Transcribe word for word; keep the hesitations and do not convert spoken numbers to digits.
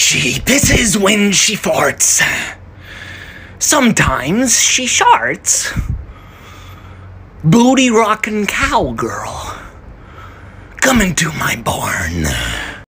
She pisses when she farts. Sometimes she sharts. Booty rockin' cowgirl. Come into my barn.